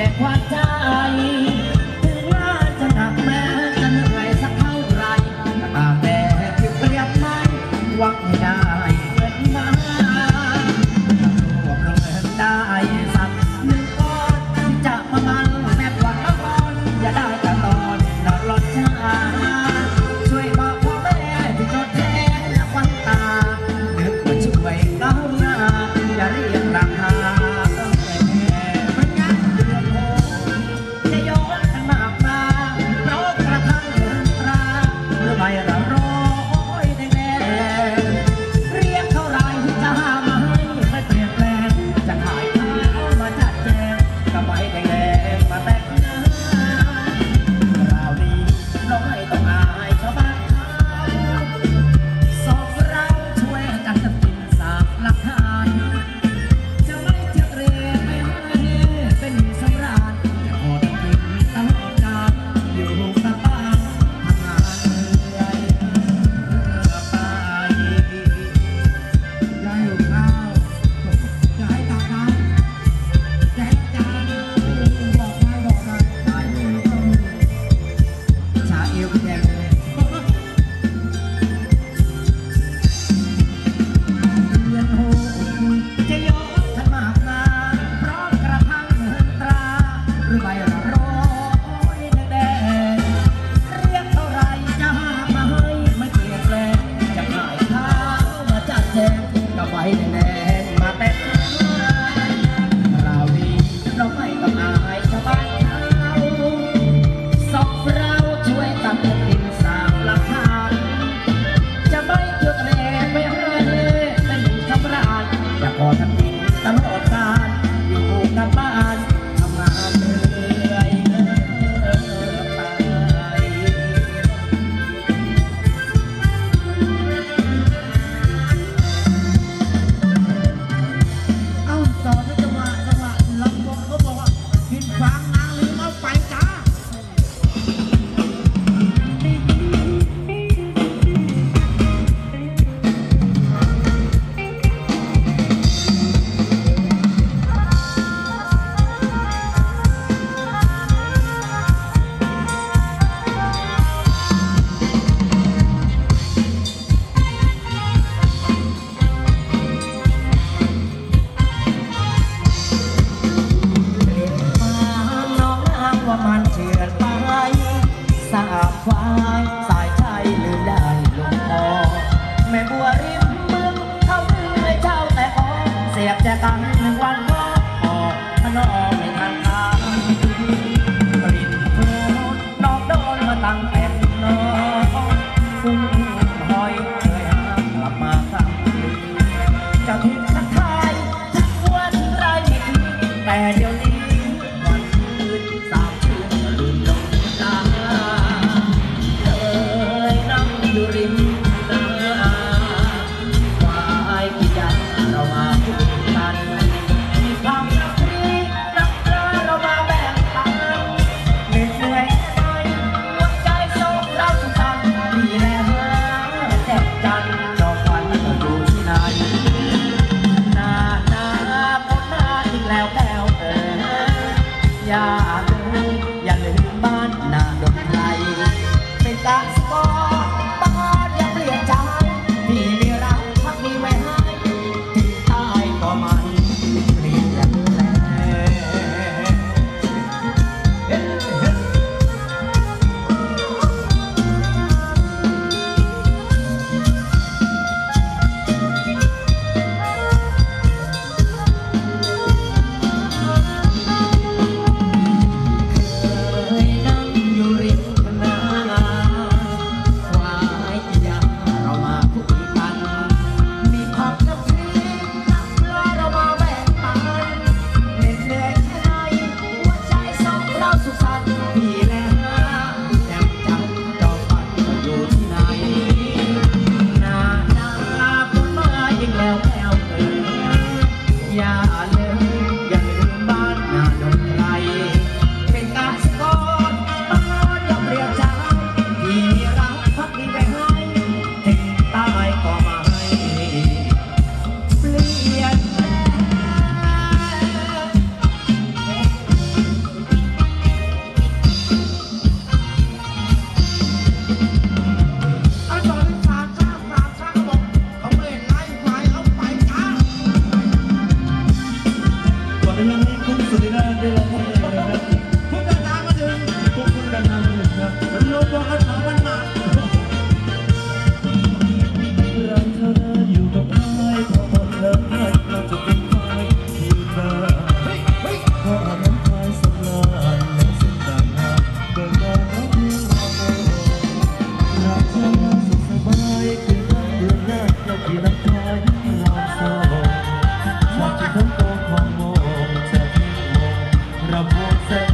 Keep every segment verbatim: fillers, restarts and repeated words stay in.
ควันใจถึงว่าจะหนักแม้จะเหนื่อยสักเท่าไรตามแต่ผิวเปรียบมันหวังให้ได้เงินมาตัวเราเงินได้สักหนึ่งก้อนจะมามันแม่กว่าละก้อนอย่าได้แต่ตอนนอนรถช้าช่วยบอกพ่อแม่ที่จดแทนและควันตานึกว่าช่วยเขาหน้าอย่าเรียกราคา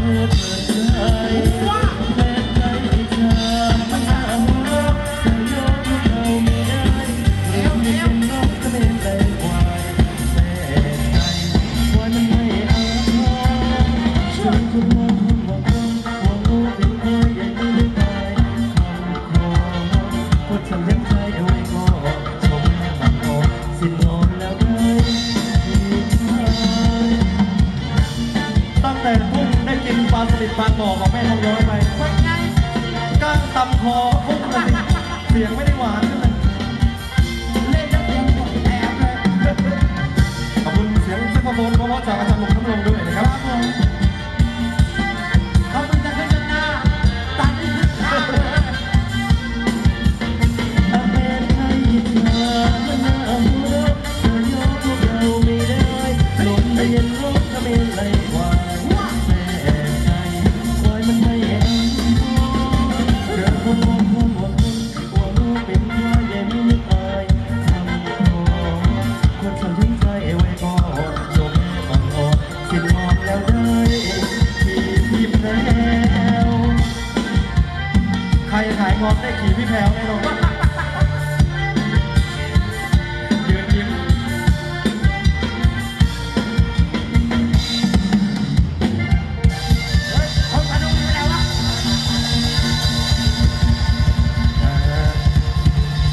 อเปิดใจว่าแม่ใจเธอมาหาหัวเธอยกเราไม่ได้เอวเอวนกก็เป็นแรงควายแม่ใจว่ามันไม่อาทรชวนคุณมองคุณบอกคนห่วงลูกเป็นพ่อใหญ่ไม่ได้ตายคำคอพูดทำเลี้ยงใจเอาไว้ก็ชมแม่บังออกสิ้นนอนแล้วได้ตั้งแต่พุ่งได้กินปลาสลิดปลาต่อของแม่ทองย้อยไปก้างตำคอพุ่งเลยเสียงไม่ได้หวานเลยเล่นแล้วเสียงหมดแอบเลยขอบคุณเสียงแซกโซโฟนเพราะๆจากอาจารย์หลงน้ำลงด้วยนะครับขอบคุณจากขึ้นหน้าตัดที่ขึ้นข้างเลยอาเมนไทยเธอมันน่าหัวเธอยกพวกเราไม่ได้หล่นเรียนโลกทำเองไรกว่าแม่ใจคอยมันให้เห็นเรื่องคนมองคนหัวคนหัวลูกเป็นพ่อใหญ่ไม่นึกอายทำคอคนฉันทิ้งใจไว้ก็จบแม่บังออกสิ้นมองแล้วได้ขี่พี่แพรวใครขายงอนได้ขี่พี่แพรวแน่นอน